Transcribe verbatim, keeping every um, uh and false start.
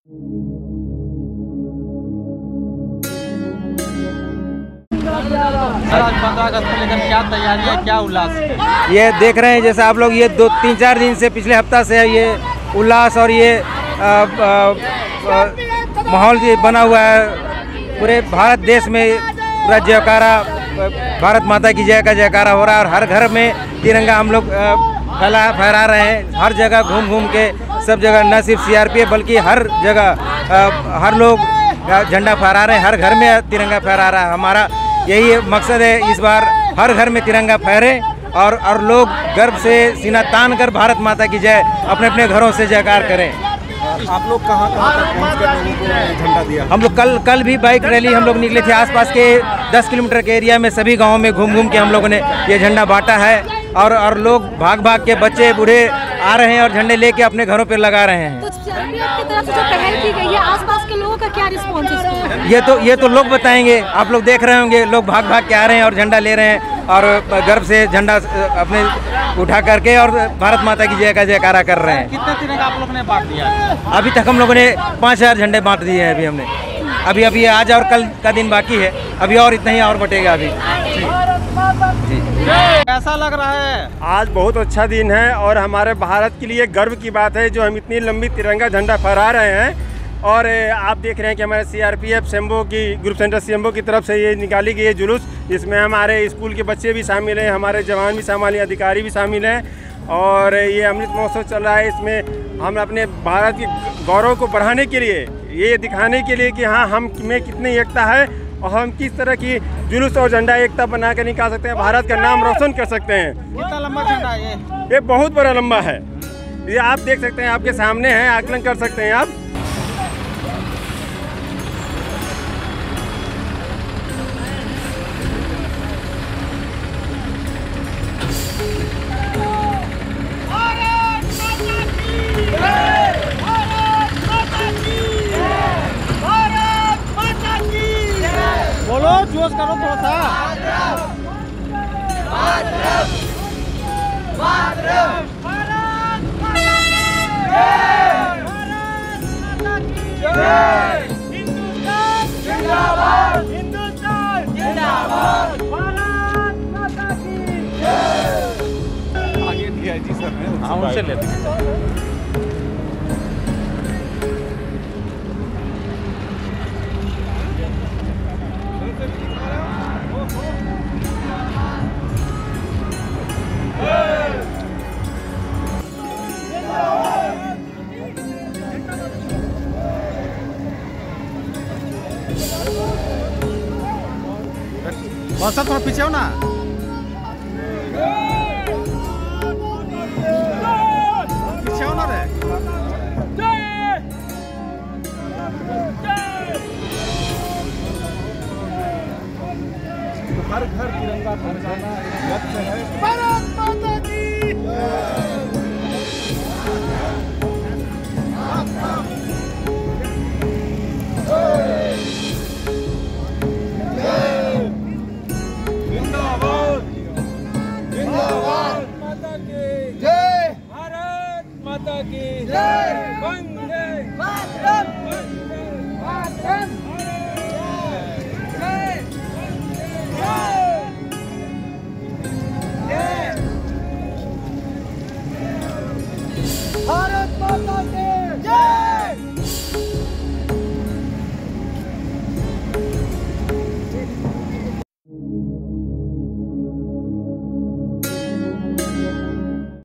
आज पंद्रह अगस्त को लेकर क्या तैयारी है, क्या उल्लास? ये देख रहे हैं जैसे आप लोग, ये दो तीन चार दिन से, पिछले हफ्ता से है ये उल्लास और ये माहौल बना हुआ है। पूरे भारत देश में पूरा जयकारा, भारत माता की जय का जयकारा हो रहा है और हर घर में तिरंगा हम लोग फैला फहरा रहे हैं। हर जगह घूम घूम के सब जगह, न सिर्फ सीआरपीएफ बल्कि हर जगह हर लोग झंडा फहरा रहे हैं, हर घर में तिरंगा फहरा रहा है। हमारा यही मकसद है, इस बार हर घर में तिरंगा फहरे और और लोग गर्व से सीना तान कर भारत माता की जय अपने अपने घरों से जयकार करें। आप लोग कहाँ कहाँ तक पहुँचकर लोगों को झंडा दिया? हम लोग कल कल भी बाइक रैली हम लोग निकले थे। आसपास के दस किलोमीटर के एरिया में सभी गाँवों में घूम घूम के हम लोगों ने ये झंडा बांटा है और और लोग भाग भाग के, बच्चे बूढ़े आ रहे हैं और झंडे लेके अपने घरों पर लगा रहे हैं। तो सीआरपीएफ की तरफ से जो पहल की गई है, आसपास के लोगों का क्या रिस्पॉन्स है? ये तो ये तो लोग बताएंगे, आप लोग देख रहे होंगे, लोग भाग भाग के आ रहे हैं और झंडा ले रहे हैं और गर्व से झंडा अपने उठा करके और भारत माता की जय का जयकारा कर रहे हैं। कितने तिरंगा आप लोगों ने बांट दिया? अभी तक हम लोगों ने पाँच हजार झंडे बांट दिए हैं। अभी हमने अभी अभी आज और कल का दिन बाकी है, अभी और इतना ही और बटेगा अभी। जी कैसा लग रहा है? आज बहुत अच्छा दिन है और हमारे भारत के लिए गर्व की बात है जो हम इतनी लंबी तिरंगा झंडा फहरा रहे हैं। और आप देख रहे हैं कि हमारे सीआरपीएफ सेम्बो की ग्रुप सेंटर सेम्बो की तरफ से ये निकाली गई है जुलूस, जिसमें हमारे स्कूल के बच्चे भी शामिल हैं, हमारे जवान भी शामिल हैं, अधिकारी भी शामिल हैं। और ये अमृत महोत्सव चल रहा है, इसमें हम अपने भारत के गौरव को बढ़ाने के लिए, ये दिखाने के लिए कि हाँ हम में कितनी एकता है और हम किस तरह की जुलूस और झंडा एकता बना कर निकाल सकते हैं, भारत का नाम रोशन कर सकते हैं। कितना लंबा झंडा है ये? ये बहुत बड़ा लंबा है, ये आप देख सकते हैं, आपके सामने है, आकलन कर सकते हैं आप। बोलो, जोश करो थोड़ा सा। हिंदुस्तान हिंदुस्तान जिंदाबाद, भारत माता की जय। आगे डीआईजी सर ने, हाँ उनसे लेते हैं। बस थोड़ा पीछे हो ना।